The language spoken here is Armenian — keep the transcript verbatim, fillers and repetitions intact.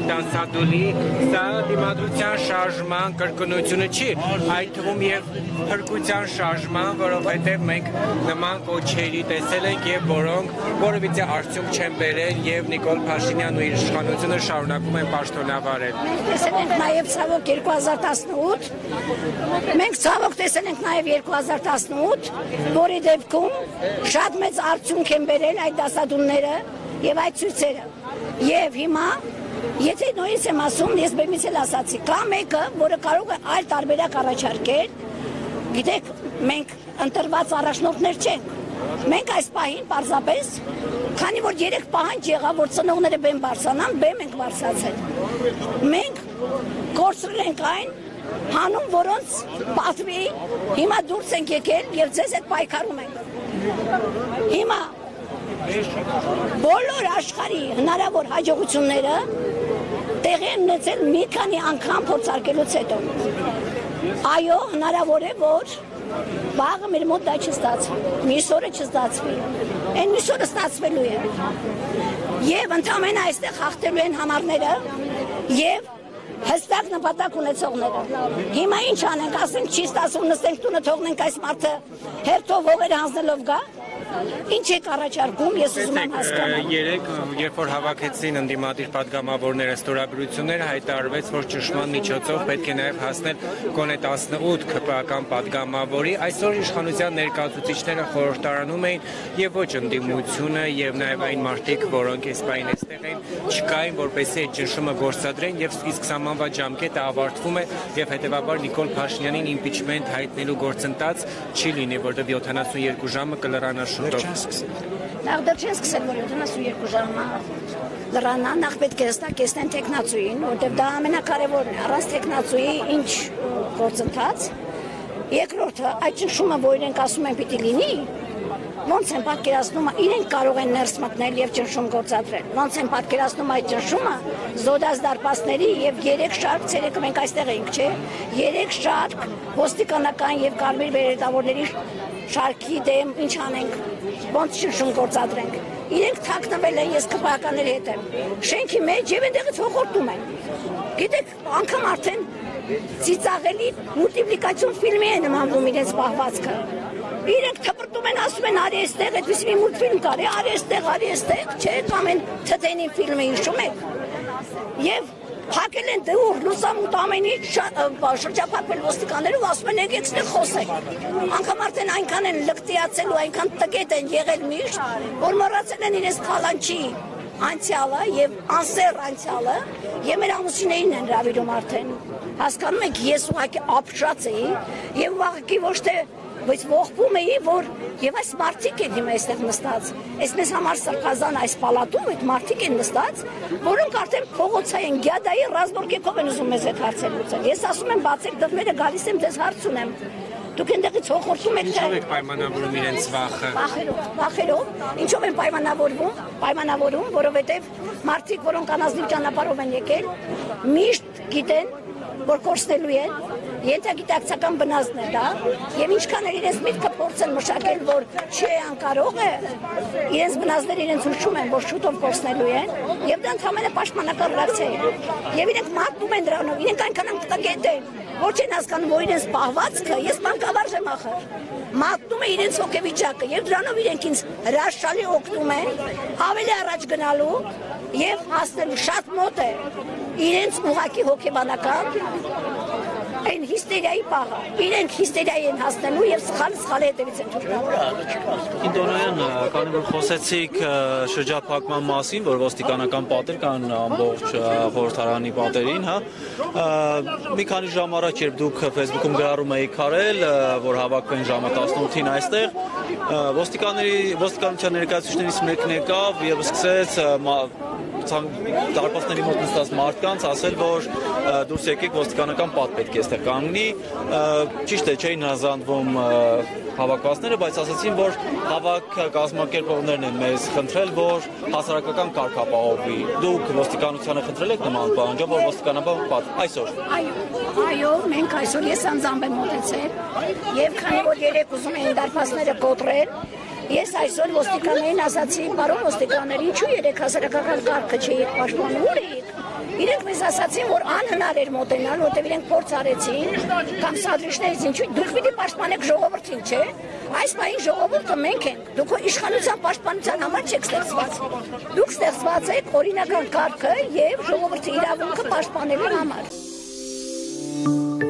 դանսադուլի, սա դիմադրության շարժման կրկնությունը չի, այդ թվում եւ փրկության շարժման, որովհետեւ մենք նման կոչերի տեսել ենք եւ որոնք որևիցե արդյունք չեն բերել եւ Նիկոլ Փաշինյանն ու իր իշխանությունը շարունակում են պաշտոնավարել։ Տեսել ենք նաեւ ցավոք երկու հազար տասնութ, մենք ցավոք տեսել ենք նաեւ երկու հազար տասնութ, որի դեպքում շատ մեծ արդյունք են բերել այդ դասադուլները եւ այդ ցույցերը։ Եվ հիմա, եթե նույնիսկ եմ ասում, ես բեմից էլ ասացի, կա մեկը, որը կարող է այլ տարբերակ առաջարկել, գիտեք, մենք ընտրված առաջնորդներ չենք։ Մենք այս պահին պարզապես, քանի որ երեք պահանջ եղավ, որ ծնողները բեմ բարձրանան, բեմ ենք բարձրացել։ Մենք կորցրել ենք այն հանուն, որոնց պատվի հիմա դուրս ենք եկել եւ ձեզ հետ պայքարում ենք։ Հիմա բոլոր աշխարհի հնարավոր հաջողությունները տեղի են ունեցել մի քանի անգամ փորձարկելուց հետո։ Այո, հնարավոր է, որ վաղը մեր մոտ դա չստացվի, մյուս օրը չստացվի, այն մյուս օրը ստացվելու է։ Եվ ընդամենը այստեղ հաղթելու են համարները եւ հստակ նպատակ ունեցողները։ Հիմա ինչ անենք, ասենք չի ստացվում, նստենք տունը թողնենք այս մարդը հերթով հողերը հանձնելով գա։ Ինչ եք առաջարկում, ես ուզում եմ հասկանալ։ Երեք, երբ որ հավաքեցին ընդդիմադիր պատգամավորները ստորագրությունները, հայտարարվեց, որ ճնշման միջոցով պետք է նաև հասնել գոնե տասնութ ՔՊ-ական պատգամավորի։ Այսօր իշխանության ներկայացուցիչները խորհրդարանում էին եւ ոչ ընդդիմությունը եւ նաև այն մարդիկ, որոնք այս պահին այստեղ են, չկային, որպեսզի այդ ճնշումը գործադրեն եւ իսկ սահմանված ժամկետը ավարտվում է եւ հետեւաբար Նիկոլ Փաշինյանին իմպիչմենտ հայտնելու գործընթաց չի լինի, որտեղ յոթանասունյոթ ժամը կլրանա շուտով։ Նախ դեռ չեն սկսել, որ յոթանասունյոթ ժամը լրանա, նախ պետք է հստակեցնեն տեխնացուին, որտեղ դա ամենակարևորն է, առանց տեխնացուի ինչ գործընթաց։ Երկրորդը, այդ ճնշումը, որ իրենք ասում են պիտի լինի, ոնց են պատկերացնում, իրենք կարող են ներս մտնել եւ ճնշում գործադրել։ Ոնց են պատկերացնում այդ ճնշումը զոդաս դարպասների եւ երեք շարք, ցերեկը մենք այստեղ էինք, չէ՞, երեք շարք ոստիկանական եւ կարմիր բերետավորների շարքի դեմ ինչ անենք, ոնց ճնշում գործադրենք։ Իրենք թաքնվել են, ես ԿՊԱ-ականների հետ եմ, շենքի մեջ եւ այնտեղից հողորտում են։ Գիտեք, անգամ արդեն ծիծաղելի մուլտիպլիկացիոն ֆիլմի է նմանվում իրենց պահվածքը։ Իրենք թպրտում են, ասում են արի այստեղ, այդպիսի մի մուլտֆիլմ կար, արի այստեղ, արի այստեղ, չէ՞, կամ են թթենի ֆիլմը հիշում եք։ Եվ փակել են դուռ, լուսամուտ ամեն ինչ շրջափակվել ոստիկաններով, ասում են եկեք այստեղ խոսենք։ Անգամ արդեն այնքան են լկտիացել ու այնքան տկետ են եղել միշտ, որ մոռացել են իրենց քալանչի անցյալը եւ անսեր անցյալը եւ մեր ամուսիններին են հravirում արդեն։ Հասկանում եք, ես ուղղակի ապշած էի եւ ուղղակի ոչ թե բայց ողբում էի, որ եւ այս մարդիկ են հիմա այստեղ նստած։ Այս մեզ համար սրբազան այս պալատում այդ մարդիկ են նստած, որոնք արդեն փողոցային գյադայի ռազմորկեքով են ուզում մեզ այդ հարցեր լուծել։ Ես ասում եմ բացեք դռները, գալիս եմ ձեզ հարց ունեմ։ Դուք այնտեղից հոխորտում եք թե ինչով եք պայմանավորում իրենց վախը։ Վախերով, վախերով, ինչով են պայմանավորվում, պայմանավորում, որովհետեւ մարդիկ, որոնք անազնիվ ճանապարհով են եկել, միշտ գիտեն, որ կորցնելու են, ենթագիտակցական բնազդն է դա, եւ ինչքան էլ իրենց միտքը փորձեն մշակել, որ չի անկարող է, իրենց բնազդները իրենց հուշում են, որ շուտով կորցնելու են, եւ դա ընդհանրապես պաշտպանական ռեակցիա է։ Եվ իրենք մատնում են դրանով, իրենք այնքան անկտակետ են, որ չեն հասկանում, որ իրենց պահվածքը, ես բանկավարժ եմ ախր, մատնում է իրենց հոգեվիճակը, եւ դրանով իրենք ինձ հրաշալի օգնում են ավելի առաջ գնալու եւ հասնելու շատ մոտ է իրենց ուղակի հոգեբանական այն հիստերիայի պահը, իրենք հիստերիայի են հասնելու եւ սխալ-սխալ հետևից են թույլ։ Ինտոնոյան, քանի որ խոսեցիք շրջափակման մասին, որ ոստիկանական պատեր կան ամբողջ խորհրդարանի պատերին, հա, մի քանի ժամ առաջ, երբ դուք Facebook-ում գրառում էիք արել, որ հավաքվեն ժամը տասնութին այստեղ, ոստիկանների ոստիկանության ներկայացուցիչներից մեկն եկավ եւ սկսեց դարպասների մոտ նստած մարդկանց ասել, որ դուրս եկեք ոստիկանական պատ պետք է այստեղ կանգնի, ճիշտ է չէին հրաժարվում հավաքվածները, բայց ասացին, որ հավաք կազմակերպողներն են մեզ խնդրել, որ հասարակական կարգ ապահովվի։ Դուք ոստիկանությանը խնդրել եք նման պահանջով, որ ոստիկանական պատ այսօր։ Այո, մենք այսօր ես անձամբ եմ մոտեցել, եւ քանի որ երեք ուզում էին դարպասները կոտրել, Ես այսօր ոստիկաններին ասացի, պարոն ոստիկաններ, ինչու երեք հասարակական կարգը չէիք պաշտպանում, ուր էիք։ Իրենք մեզ ասացին, որ անհնար էր մոտենալ, որտեղ իրենք փորձ արեցին, կամ սադրիչներից ինչու, դուք պիտի պաշտպանեք ժողովրդին, չէ՞։ Այս պահին ժողովուրդը մենք ենք, դուք իշխանության պաշտպանության համար չեք ստեղծված։ Դուք ստեղծված եք օրինական կարգը եւ ժողովրդի իրավունքը պաշտպանելու համար։